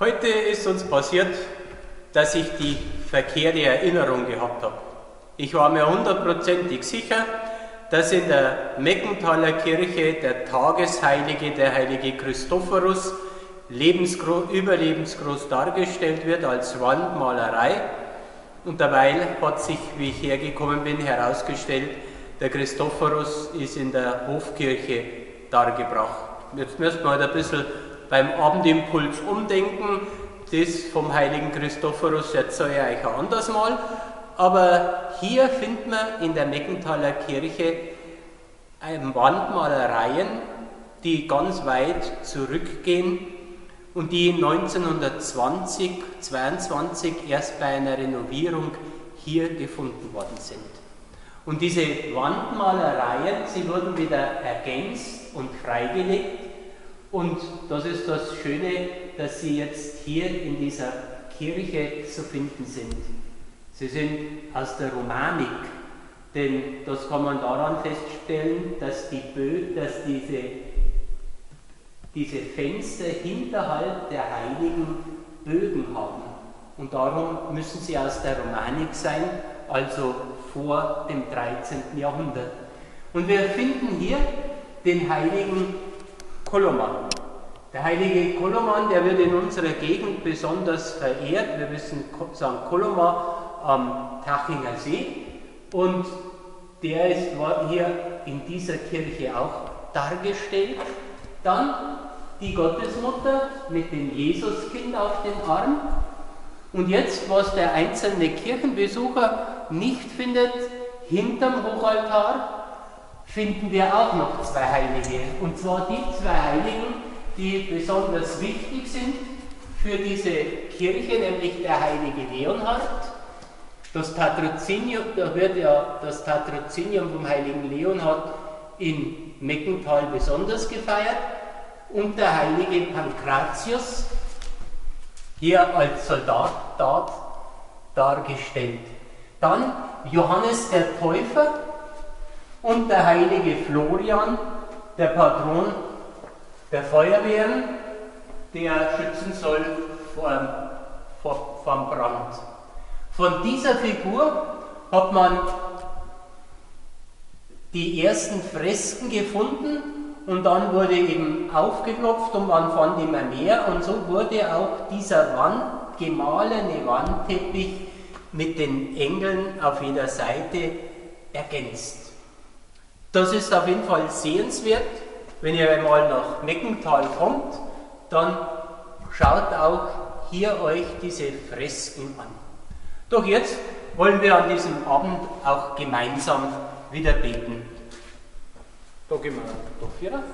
Heute ist uns passiert, dass ich die verkehrte Erinnerung gehabt habe. Ich war mir hundertprozentig sicher, dass in der Meckenthaler Kirche der Tagesheilige, der heilige Christophorus, überlebensgroß dargestellt wird als Wandmalerei. Und dabei hat sich, wie ich hergekommen bin, herausgestellt, der Christophorus ist in der Hofkirche dargebracht. Jetzt müssen wir halt ein bisschen beim Abendimpuls umdenken. Das vom heiligen Christophorus erzähle ich euch ein anderes Mal. Aber hier finden wir in der Meckenthaler Kirche Wandmalereien, die ganz weit zurückgehen und die 1922 erst bei einer Renovierung hier gefunden worden sind. Und diese Wandmalereien, sie wurden wieder ergänzt und freigelegt. Und das ist das Schöne, dass sie jetzt hier in dieser Kirche zu finden sind. Sie sind aus der Romanik, denn das kann man daran feststellen, dass diese Fenster hinterhalb der Heiligen Bögen haben. Und darum müssen sie aus der Romanik sein, also vor dem 13. Jahrhundert. Und wir finden hier den heiligen Koloman. Der heilige Koloman, der wird in unserer Gegend besonders verehrt. Wir wissen St. Koloman am Tachinger See. Und der war hier in dieser Kirche auch dargestellt. Dann die Gottesmutter mit dem Jesuskind auf den Arm. Und jetzt, was der einzelne Kirchenbesucher nicht findet, hinterm Hochaltar finden wir auch noch zwei Heilige. Und zwar die zwei Heiligen, die besonders wichtig sind für diese Kirche, nämlich der heilige Leonhard. Das Patrozinium, da wird ja das Patrozinium vom heiligen Leonhard in Meckenthal besonders gefeiert. Und der heilige Pankratius, hier als Soldat dargestellt. Dann Johannes der Täufer und der heilige Florian, der Patron der Feuerwehren, der schützen soll vom Brand. Von dieser Figur hat man die ersten Fresken gefunden und dann wurde eben aufgeklopft und man fand immer mehr und so wurde auch dieser gemahlene Wandteppich mit den Engeln auf jeder Seite ergänzt. Das ist auf jeden Fall sehenswert. Wenn ihr einmal nach Meckenthal kommt, dann schaut auch hier euch diese Fresken an. Doch jetzt wollen wir an diesem Abend auch gemeinsam wieder beten. Da gehen wir dafür.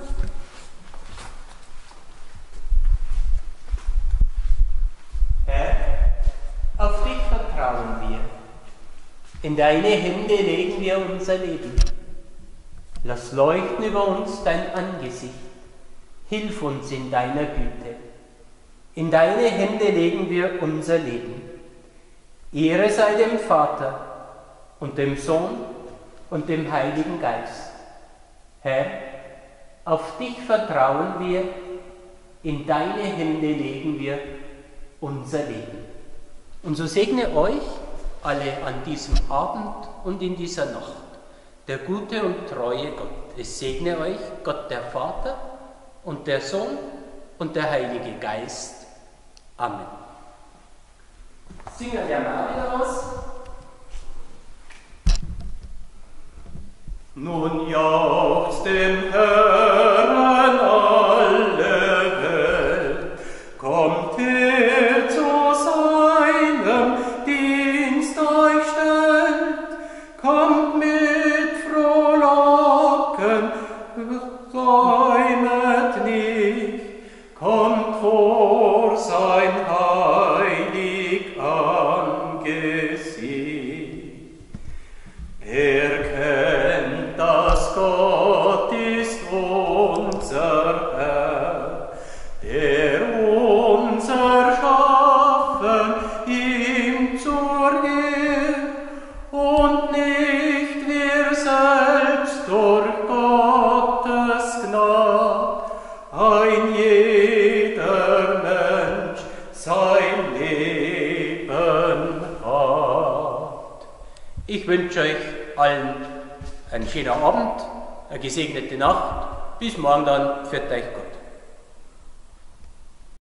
Herr, auf dich vertrauen wir. In deine Hände legen wir unser Leben. Lass leuchten über uns dein Angesicht. Hilf uns in deiner Güte. In deine Hände legen wir unser Leben. Ehre sei dem Vater und dem Sohn und dem Heiligen Geist. Herr, auf dich vertrauen wir, in deine Hände legen wir unser Leben. Und so segne euch alle an diesem Abend und in dieser Nacht. Der gute und treue Gott. Es segne euch Gott der Vater und der Sohn und der Heilige Geist. Amen. Singen wir mal wieder was. Nun jauchzt dem Herrn alle Welt, kommt her zu seinem Dienst euch stellt, kommt mit Frohlocken, säumet nicht, kommt vor sein heilig Angesicht. Erkennt, dass Gott ist unser Herr, der unser Schaffen ihm zur Ehre und nicht wir selbst durch Gottes Gnade, ein jeder Mensch wünsche euch allen einen schönen Abend, eine gesegnete Nacht. Bis morgen dann. Pfiat euch Gott.